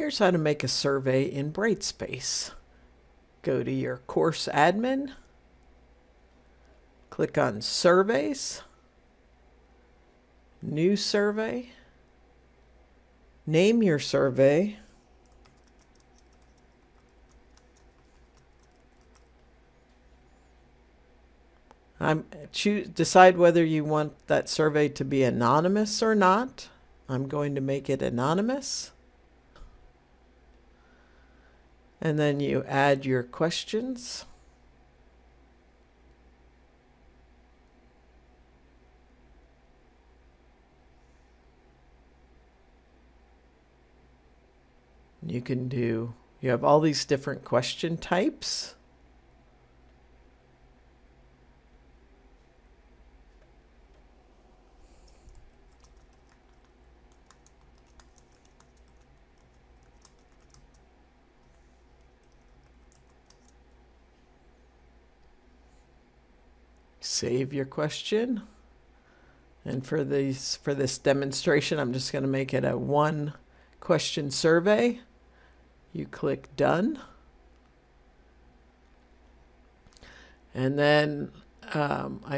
Here's how to make a survey in Brightspace. Go to your course admin, click on Surveys, New Survey, name your survey, decide whether you want that survey to be anonymous or not. I'm going to make it anonymous. And then you add your questions. You have all these different question types. Save your question. And for this demonstration, I'm just going to make it a one question survey. You click done. And then I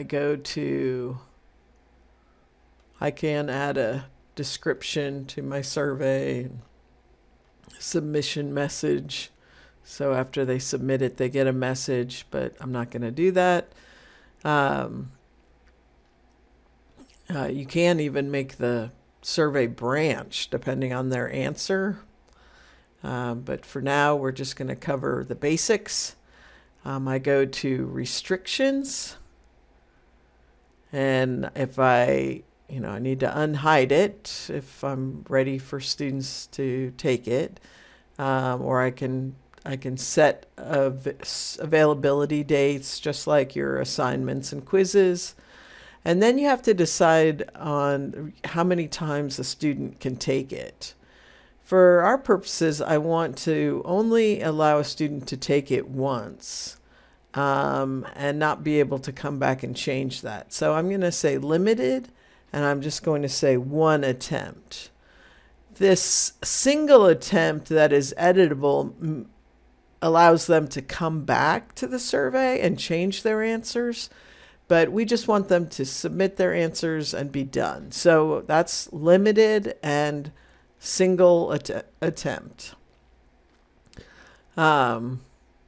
can add a description to my survey, submission message. So after they submit it, they get a message, but I'm not going to do that. You can even make the survey branch depending on their answer. But for now, we're just going to cover the basics. I go to restrictions. And if I need to unhide it if I'm ready for students to take it, or I can set availability dates just like your assignments and quizzes. And then you have to decide on how many times a student can take it. For our purposes, I want to only allow a student to take it once and not be able to come back and change that. So I'm going to say limited, and I'm just going to say one attempt. This single attempt that is editable allows them to come back to the survey and change their answers, but we just want them to submit their answers and be done. So that's limited and single attempt. And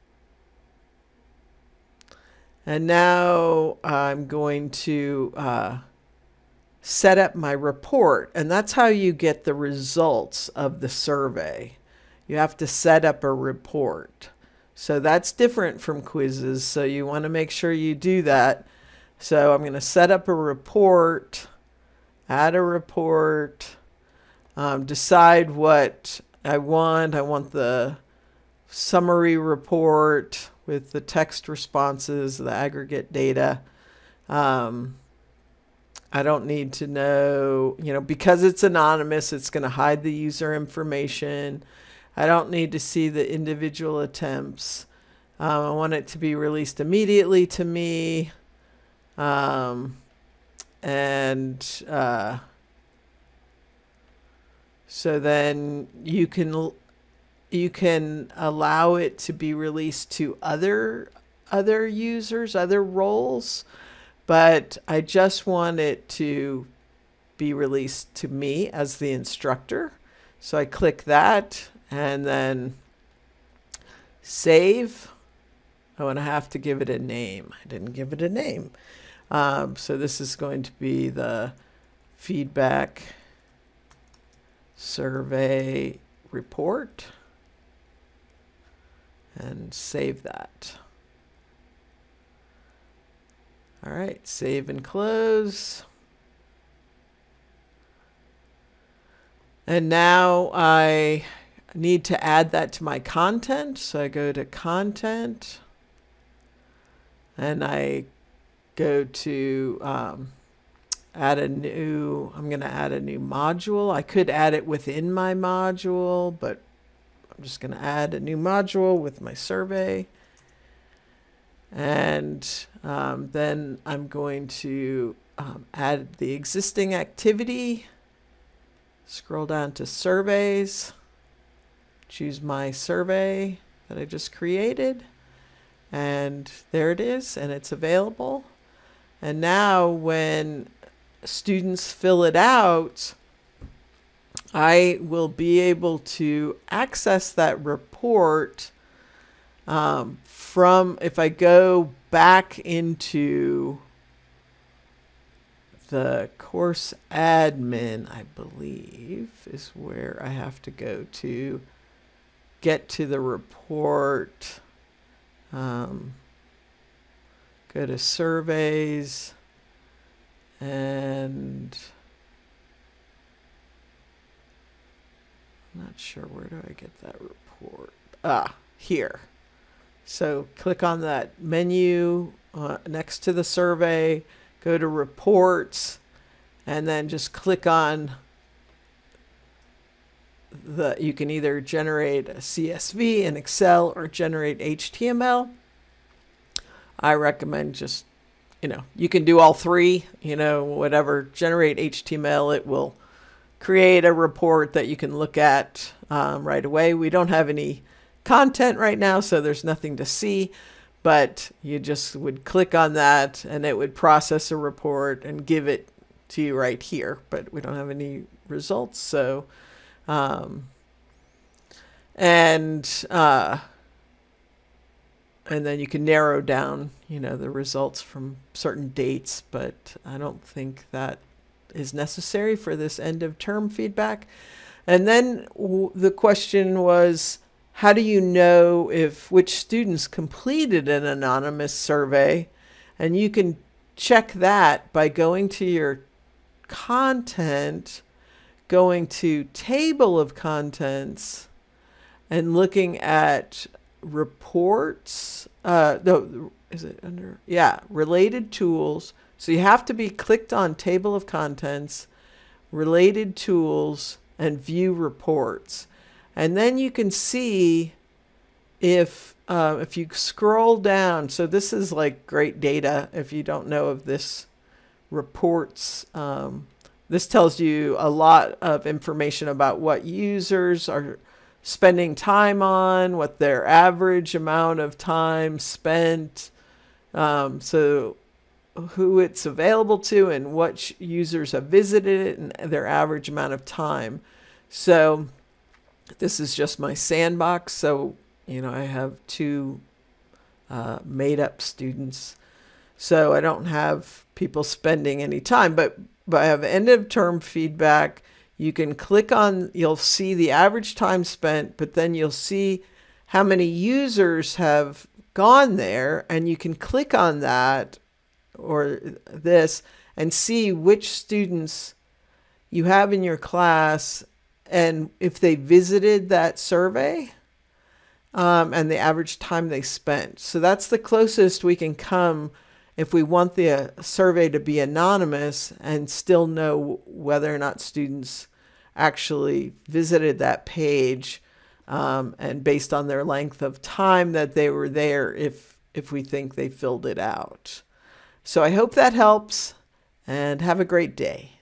now I'm going to set up my report, and that's how you get the results of the survey. You have to set up a report. So that's different from quizzes, so you want to make sure you do that. So I'm going to set up a report, add a report, decide what I want. I want the summary report with the text responses, the aggregate data. I don't need to know, because it's anonymous, it's going to hide the user information. I don't need to see the individual attempts. I want it to be released immediately to me. So then you can allow it to be released to other users, other roles, but I just want it to be released to me as the instructor. So I click that and then save. Oh, and I have to give it a name. I didn't give it a name. So this is going to be the feedback survey report, and save that. All right, save and close. And now I need to add that to my content. So I go to content and I go to I'm going to add a new module. I could add it within my module, but I'm just going to add a new module with my survey. And then I'm going to add the existing activity. Scroll down to surveys. choose my survey that I just created, and there it is, and it's available. And now when students fill it out, I will be able to access that report from, if I go back into the course admin, I believe is where I have to go to get to the report. Go to surveys, and I'm not sure, where do I get that report? Here. So click on that menu next to the survey, go to reports, and then just click on you can either generate a CSV in Excel or generate HTML. I recommend just, you can do all three, whatever. Generate HTML, it will create a report that you can look at right away. We don't have any content right now, so there's nothing to see, but you just would click on that and it would process a report and give it to you right here, but we don't have any results. So and then you can narrow down the results from certain dates, but I don't think that is necessary for this end of term feedback. And then the question was, how do you know which students completed an anonymous survey? And you can check that by going to your content, going to table of contents, and looking at reports. No, is it under? Yeah, related tools. So you have to be clicked on table of contents, related tools, and view reports. And then you can see if you scroll down, so this is like great data if you don't know of this reports. This tells you a lot of information about what users are spending time on, what their average amount of time spent, so who it's available to and what users have visited it and their average amount of time. So this is just my sandbox. So, I have two made up students. So I don't have people spending any time, but I have end of term feedback. You can click on, you'll see the average time spent, but then you'll see how many users have gone there, and you can click on that or this and see which students you have in your class and if they visited that survey and the average time they spent. So that's the closest we can come if we want the survey to be anonymous and still know whether or not students actually visited that page, and based on their length of time that they were there, if we think they filled it out. So I hope that helps, and have a great day.